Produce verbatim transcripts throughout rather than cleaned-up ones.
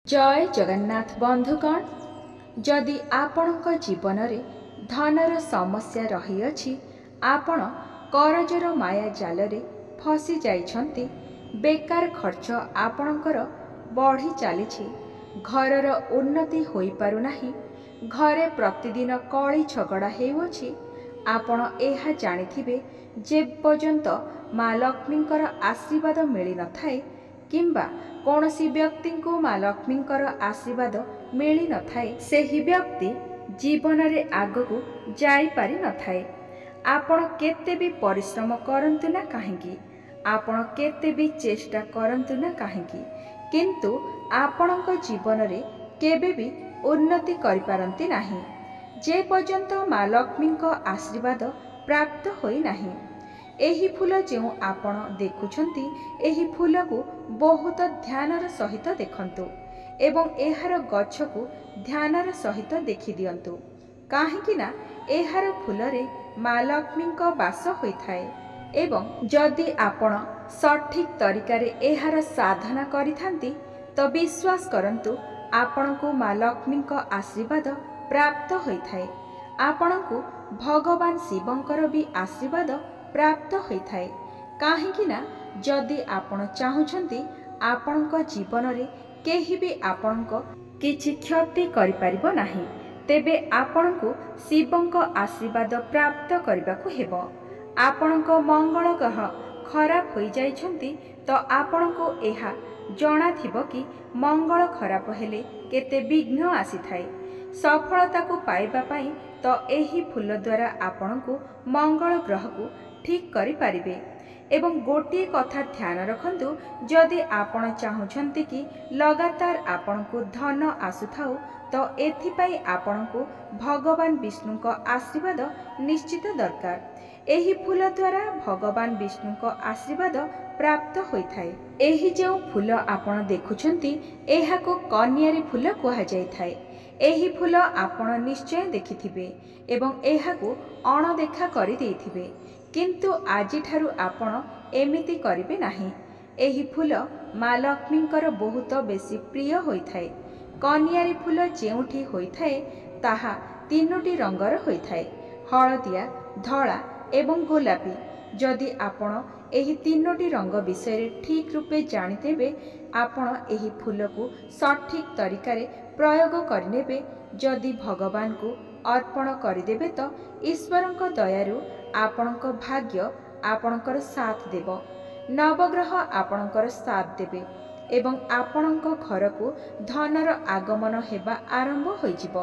जय जगन्नाथ बंधुगण, जदि आपणक जीवन रे धनर समस्या रही अछि, आपण करजर माया जाल रे फसी जाइछन्ति, बेकार खर्च आपणकर बढ़ी चली, घरर उन्नति होई पारु नाही, घरे प्रतिदिन कली झगड़ा हेउछि, आपण एहा जानिथिबे जे पर्यंत माँ लक्ष्मींकर आशीर्वाद मिली न थाए किंबा कौनसी व्यक्ति को माँ लक्ष्मींकर आशीर्वाद मिली न थाए, सेही व्यक्ति जीवन रे आगकू जाई पारि न थाए। आपण केते भी परिश्रम करंतु ना काहेकि, आपण केते भी चेष्टा करंतु ना काहेकि, किंतु आपणक जीवन रे केबे भी उन्नति करि पारंती नाही, जे पर्यंत माँ लक्ष्मींक आशीर्वाद प्राप्त होई नाही। एही फूल जो आपण देखुछंती, एही फूल को बहुत ध्यानर सहित देखंतु एवं एहार गछ को ध्यानर सहित देखि दियंतु, काहेकि ना एहार फूल रे माँ लक्ष्मींक वास होई थाए एवं जदि आपण सठिक तरीका रे एहार साधना करिथांती तो विश्वास करंतु आपणको माँ लक्ष्मींक आशीर्वाद प्राप्त होई थाए। आपणको भगवान शिवंकर भी आशीर्वाद प्राप्त होई थाए, काहेकि ना जदि आपण चाहुछंती आपणक जीवन रे केही भी आपणक किछि क्षति करि परिबो नाही, तेबे आपणको शिवंक आशीर्वाद प्राप्त करिबाकू हेबो। आपणक मंगल ग्रह खराब होई जाइछंती तो आपणको एहा जणा थिबो कि मंगल खराब हेले केते विघ्न आसी थाए। सफलता को पाइबा पाई तो एही फूल द्वारा आपणको मंगल ग्रह को ठीक करि पारिबे। एवं गोटे कथा ध्यान रखंतु, जदि आपण चाहुछंती कि लगातार आपणको धन आसुथाउ तो एथिपाई आपणको भगवान विष्णुक आशीर्वाद निश्चित दरकार। एही फूल द्वारा भगवान विष्णुक आशीर्वाद प्राप्त होई थाए। एही जो फूल आपण देखुछंती, एहाको कन्यारी फूल कुहा जाय थाए। एही फूल आपण निश्चय देखिथिबे एवं एहाको अणदेखा करि देइथिबे, किंतु आजि ठारु आपण एमिति करिबे नाही। एही फूल माँ लक्ष्मींकर बहुत बेसी प्रिय होई थाए। कन्यारी फूल जेउठी होई थाए ताहा तीनोटी रंगर होई थाए, हळदिया, धळा एवं गोलापी। जदि आपण एही तीनोटी रंग विषय ठीक रूपे जानितेबे, आपण एही फूल को सठिक तरीका रे प्रयोग करिनेबे, जदि भगवान को अर्पण करिदेबे तो ईश्वरंक दयारु आपणक भाग्य आपणकर साथ देव, नवग्रह आपणकर साथ देबे एवं आपणक घर को धनर आगमन हेबा आरंभ होइजिबो,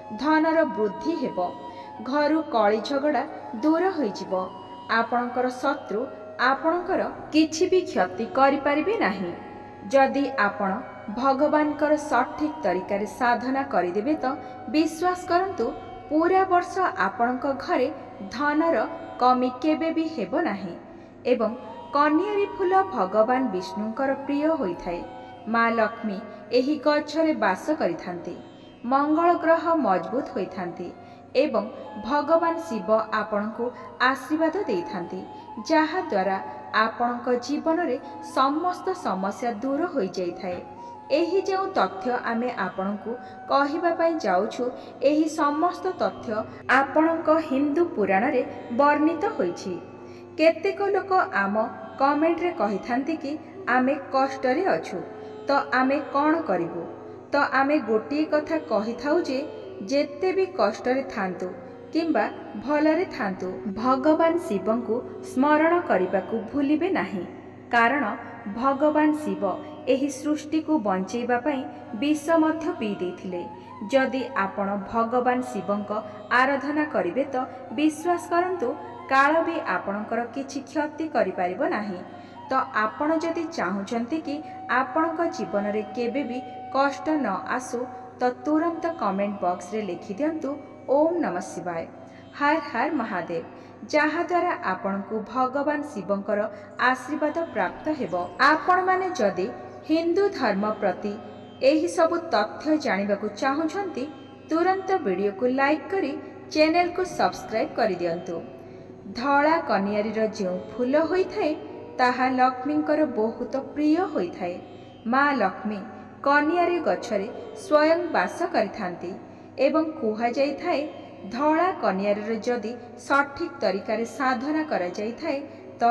धनर वृद्धि हेबो, घरु कली झगड़ा दूर होइजिबो, आपणकर शत्रु आपणकर किछि भी क्षति करि पारिबे नाही। जदि आपण भगवानकर सठिक तरीका रे साधना करिदेबे तो विश्वास करंतु पूरा वर्ष आपणक घरे धनर कमी केबे भी हेबो नाही। एवं कन्यारी फूल भगवान विष्णुंकर प्रिय होई थाए। माँ लक्ष्मी एही गछरे वास करिथांती, मंगल ग्रह मजबूत होई थांती एवं भगवान शिव आपणको आशीर्वाद देइथांती, जहा द्वारा आपणक जीवन रे समस्त समस्या दूर होई जाई थाए। एही जो तथ्य आमे आपणको कहिबा पई जाउछु, एही समस्त तथ्य आपणक हिंदू पुराण रे वर्णित होईछि। केतेक लोक आम कमेंट रे कहिथांती कि आमे कष्ट रे अछु, तो आमे कोन करिबु? तो आमे गोटी कथा कहिथाउ जे जेते भी कष्ट रे थांतु किंबा भलरे थांतु, भगवान शिवं को स्मरण करिबाकू भूलिबे नाही, कारण भगवान शिव एही सृष्टि को बंचेबा पई विष मध्य पी देथिले। जदि आपण भगवान शिवंक आराधना करिबे तो विश्वास करंतु काल भी आपणकर किछि क्षति करि पारिबो नाही। तो आपण जदि चाहुचंती कि आपणक जीवन रे केबे भी कष्ट न आसु तो तुरंत कमेंट बॉक्स रे लिखि दियंतु ओम नमः शिवाय, हर हर महादेव, जहा द्वारा आपण को भगवान शिवंकर आशीर्वाद प्राप्त हेबो। आपण माने जदि हिंदू धर्म प्रति एही सब तथ्य जानिबाकू चाहुछंती, तुरंत वीडियो को लाइक करी चैनल को सब्सक्राइब करि दियंतु। धळा कन्यारी रो जो फूल होई थाए ताहा लक्ष्मींकर बहुत प्रिय होई थाए। माँ लक्ष्मी कनियारी गछरे स्वयं बास करिथांती एवं कुहाଯାଇଥାଏ धला कनियारीर जदि सठिक तरीकार साधना करा जाइथाए तो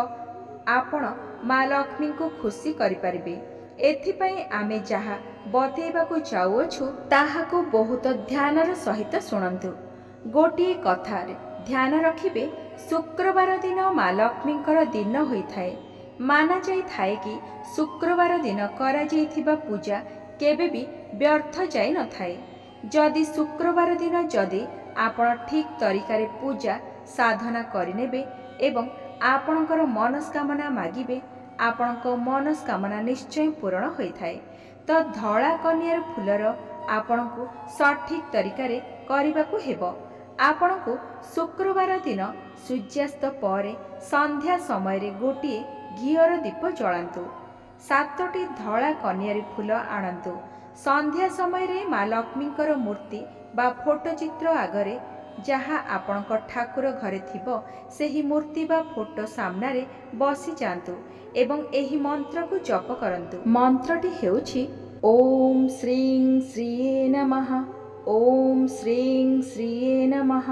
आपण माँ लक्ष्मी को खुशी करिपारिबे। एथिपाई आमे जहा बतेइबाकु चाहुअछु ताहाकु बहुत ध्यानर सहित शुणन्तु। गोटिए कथार ध्यान रखिबे, शुक्रवार दिन माँ लक्ष्मींकर दिन होइथाए। माना जाइथाए कि शुक्रवार दिन करा जाइथिबा पूजा केबे भी व्यर्थ जाई न थाए। जदि शुक्रवार दिन जदि आपण ठीक तरीकारे पूजा साधना करिनेबे एवं आपणकर मनस्कामना मागिबे, आपणक मनस्कामना निश्चय पूरण होइथाए। तो धला कनियार फूलर आपणकु सठिक तरीकारे करिबाकु हेबो। आपणकु शुक्रवार दिन सूर्यास्त परे संध्या समय रे गोटिए घियर दीप जलांतु। सातटी धला कनियारी फूल आणंतु। संध्या समय रे माँ लक्ष्मींकर मूर्ति बा फोटो चित्र आगरे जहाँ आपणक ठाकुर घरे थिबो सेही मूर्ति बा फोटो सामनारे बसी जांतु एवं एही मंत्र को जप करंतु। मंत्रटी हेउछि ओम श्रीं श्रीये नमः, ओम श्रीं श्रीये नमः,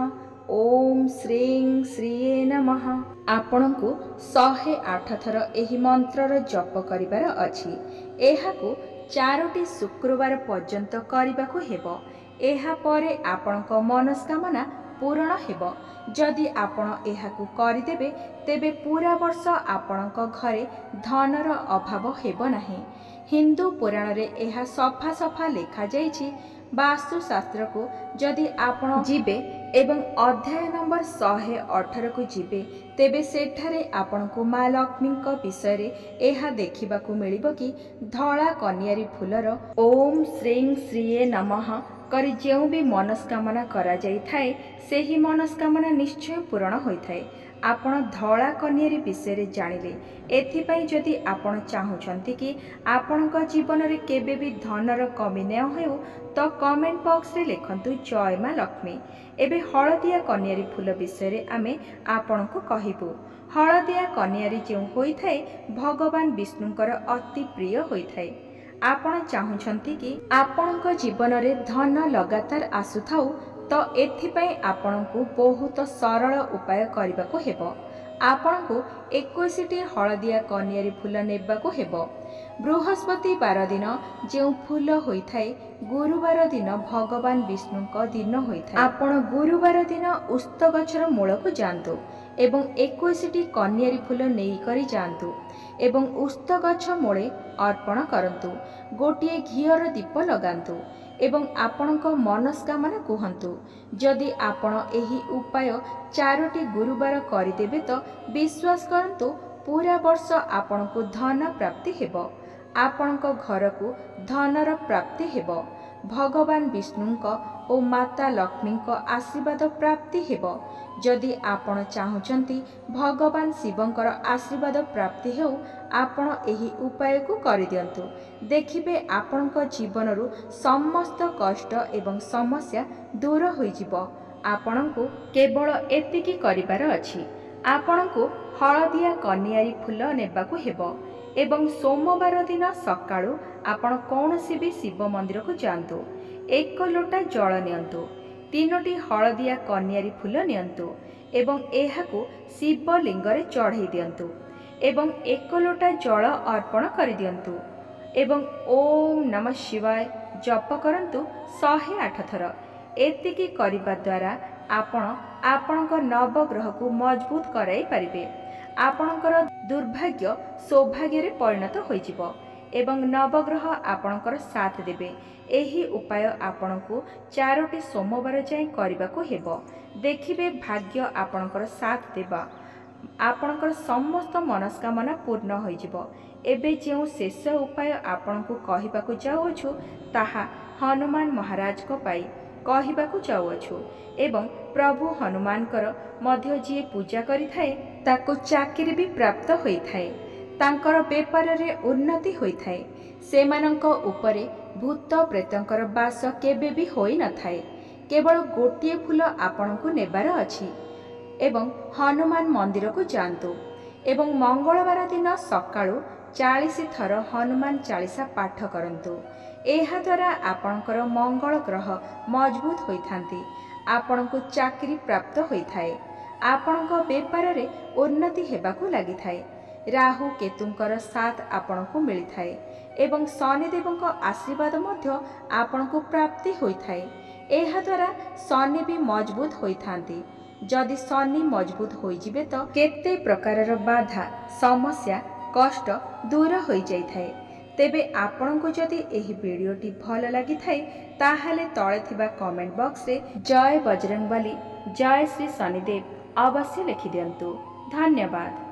ओम श्रीं श्रीये नमः। आपणकु शहे आठ थर एही मंत्रर जप करिबार अछि। एहाकु चारोटी शुक्रवार पर्यंत करिबाकु हेबो। एहा परे आपणक मनस्कामना पूरण हेबो। जदि आपण एहाकु करिदेबे तेबे पूरा वर्ष आपणक घरे धनर अभाव हेबो नाही। हिंदू पुराण रे एहा सफा सफा लेखा जाइछि। वास्तुशास्त्र को जदि आपण जिबे एवं अध्याय नंबर शहे अठर को जिबे तेबे सेठारे आपणकु माँ लक्ष्मी विषय रे एहा देखिबाकु मिलिबो कि धला कनियारी फूलर ओम श्रीं श्रीये नमः करी जेउ भी मनस्कामना करा जाइथाए सेही मनस्कामना निश्चय पूरण होइथाए। आपण धला कनियारी विषय रे जानिले। एथिपाई जदि आपण चाहुछंती कि आपणक जीवन रे केबे भी धनर कमी न हेउ तो कमेंट बॉक्स रे लिखंतु जय माँ लक्ष्मी। एबे हलदिया कनियारी फूल विषय रे आमे आपणको कहिबु। हलदिया कनियारी जेउ होइथाए भगवान विष्णुंकर अति प्रिय होइथाए। आपण चाहुछंती कि आपणक जीवन रे धन लगातार आसुथाउ तो एथिपाई आपणको बहुत सरल उपाय करबाको हेबो। आपणको इक्कीसटी हलदिया कनियारी फूल नेबाको हेबो। बृहस्पति बार दिन जो फूल होइथाए गुरुवार दिन भगवान विष्णुंक दिन होइथाए। आपण गुरुवार दिन उस्त गछर मूल को जांतु एवं इक्कीसटी कनियारी फूल नेई करी जांतु एवं उस्त गछ मूले अर्पण करंतु। गोटिए घियर दीप लगांतु एवं आपणक मनस्कामना कुहंतु। जदि आपण एही उपाय चारोटी गुरुवार करिदेबे तो विश्वास करंतु पूरा वर्ष आपणको धन प्राप्ति हेबो। आपणक घरको धनर प्राप्ति हेबो। भगवान विष्णुंक और माता लक्ष्मींक आशीर्वाद प्राप्ति हेबो। जदि आपण चाहुचंती भगवान शिवंकर आशीर्वाद प्राप्ति हेउ आपण एही उपाय को करि दियंतु। देखिबे आपणक जीवनरु समस्त कष्ट एवं समस्या दूर होई जिवो। आपणको केवल एतिकी करिबार अछि। आपणको हलदिया कनियारी फूल नेबाकू हेबो एवं सोमवार दिन सकाळु आपण कौनसी भी शिव मंदिर को जांतु। एक लोटा जल नियंतु। तीनोटी हलदिया कनियारी फूल नियंतु एवं एहाकू शिव लिंगरे चढ़ाई दियंतु एवं एक लोटा जल अर्पण करि दियंतु एवं ओम नमः शिवाय जप करंतु शहे आठ थर। एतिकी करिबा द्वारा आपण आपणक नवग्रह को मजबूत कराई पारिबे। आपणकर दुर्भाग्य सौभाग्य रे परिणत होइजिवो एवं नवग्रह आपणकर साथ देबे। एही उपाय आपणको चारोटी सोमवार जाय करिबाको हेबो। देखिबे भाग्य आपणकर साथ देबा। आपणकर समस्त मनस्कामना पूर्ण होइजिवो। एबे जेउ शेष उपाय आपणको कहिबाको जाउछु ताहा हनुमान महाराज को पाई कहिबाको जाउछु एवं प्रभु हनुमानकर मध्य जी पूजा करिथाए ताको चाकरी भी प्राप्त होइथाए। तांकर बेपार रे उन्नति होइथाए। सेमानंक उपरे भूत प्रेतंकर बास केबे भी होई न थाए। केवल गोटिए फूल आपणको नेबार अछि एवं हनुमान मंदिर को जांतु एवं मंगलवार दिन सकाळु चालीस थर हनुमान चालीसा पाठ करंतु। एहा द्वारा आपणकर मंगल ग्रह मजबूत होइथांती। आपणको चाकरी प्राप्त होइथाए। आपणको बेपार रे उन्नति हेबाकू लागिथाए। राहु केतुंकर साथ आपणको मिलिथाए एवं शनिदेवଙ୍କ आशीर्वाद मध्य आपणको प्राप्ति होइथाए। एहा द्वारा शनि भी मजबूत होइथांती। जदि शनि मजबूत होइजिबे तो केते प्रकारर बाधा समस्या कष्ट दूर होई जाइथाए। तेबे आपणको जदि एही वीडियोटी भल लागिथाए ताहाले तळे थिबा कमेंट बॉक्स रे जय बजरंगबली जय श्री शनिदेव अवश्य लिखि दियंतु। धन्यवाद।